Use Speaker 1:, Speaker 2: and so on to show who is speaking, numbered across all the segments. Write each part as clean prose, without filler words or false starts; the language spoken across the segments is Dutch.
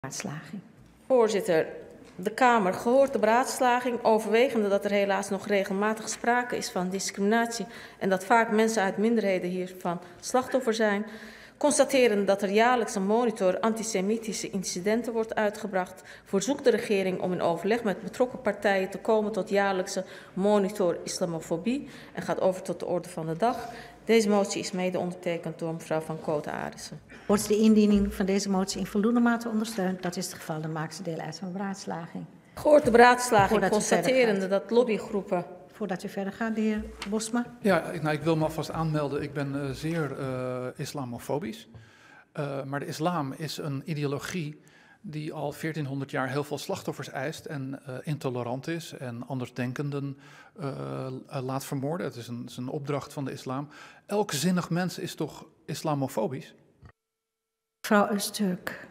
Speaker 1: beraadslaging.
Speaker 2: Voorzitter, de Kamer gehoord de beraadslaging, overwegende dat er helaas nog regelmatig sprake is van discriminatie en dat vaak mensen uit minderheden hiervan slachtoffer zijn. Constaterende dat er jaarlijks een monitor antisemitische incidenten wordt uitgebracht, verzoekt de regering om in overleg met betrokken partijen te komen tot jaarlijkse monitor islamofobie en gaat over tot de orde van de dag. Deze motie is mede ondertekend door mevrouw Van Koten-Arissen.
Speaker 1: Wordt de indiening van deze motie in voldoende mate ondersteund? Dat is het geval, dan maakt ze deel uit van de beraadslaging.
Speaker 2: Gehoord de beraadslaging, constaterende dat lobbygroepen...
Speaker 1: Voordat u verder gaat, de heer Bosma.
Speaker 3: Ja, ik wil me alvast aanmelden. Ik ben zeer islamofobisch. Maar de islam is een ideologie die al 1400 jaar heel veel slachtoffers eist en intolerant is en andersdenkenden laat vermoorden. Het is een opdracht van de islam. Elk zinnig mens is toch islamofobisch?
Speaker 1: Mevrouw Öztürk.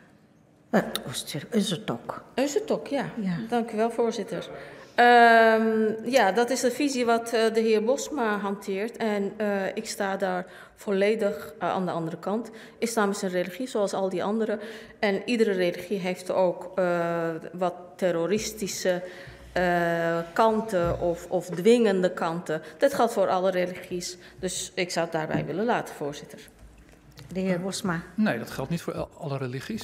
Speaker 1: Öztürk.
Speaker 2: Öztürk, ja. Dank u wel, voorzitter. Ja, dat is de visie wat de heer Bosma hanteert en ik sta daar volledig aan de andere kant. Islam is een religie zoals al die andere en iedere religie heeft ook wat terroristische kanten of dwingende kanten. Dat geldt voor alle religies, dus ik zou het daarbij willen laten, voorzitter.
Speaker 1: De heer Bosma.
Speaker 3: Nee, dat geldt niet voor alle religies.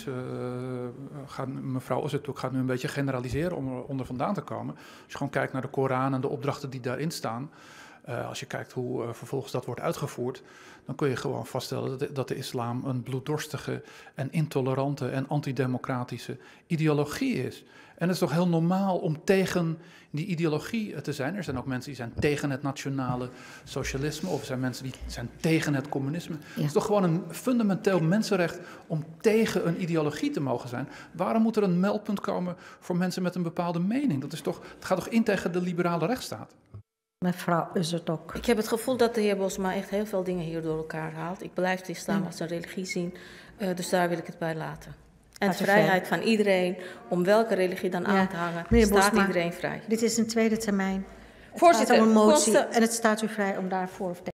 Speaker 3: Mevrouw Öztürk gaat nu een beetje generaliseren om er onder vandaan te komen. Als je gewoon kijkt naar de Koran en de opdrachten die daarin staan, als je kijkt hoe vervolgens dat wordt uitgevoerd, dan kun je gewoon vaststellen dat de islam een bloeddorstige en intolerante en antidemocratische ideologie is. En het is toch heel normaal om tegen die ideologie te zijn. Er zijn ook mensen die zijn tegen het nationale socialisme of er zijn mensen die zijn tegen het communisme. Ja. Het is toch gewoon een fundamenteel mensenrecht om tegen een ideologie te mogen zijn. Waarom moet er een meldpunt komen voor mensen met een bepaalde mening? Het gaat toch in tegen de liberale rechtsstaat?
Speaker 1: Mevrouw Öztürk.
Speaker 2: Ik heb het gevoel dat de heer Bosma echt heel veel dingen hier door elkaar haalt. Ik blijf de islam als een religie zien, dus daar wil ik het bij laten. En de vrijheid van iedereen, om welke religie dan aan te hangen, staat iedereen vrij.
Speaker 1: Dit is een tweede termijn.
Speaker 2: Voorzitter,
Speaker 1: het gaat om een motie en het staat u vrij om daarvoor of tegen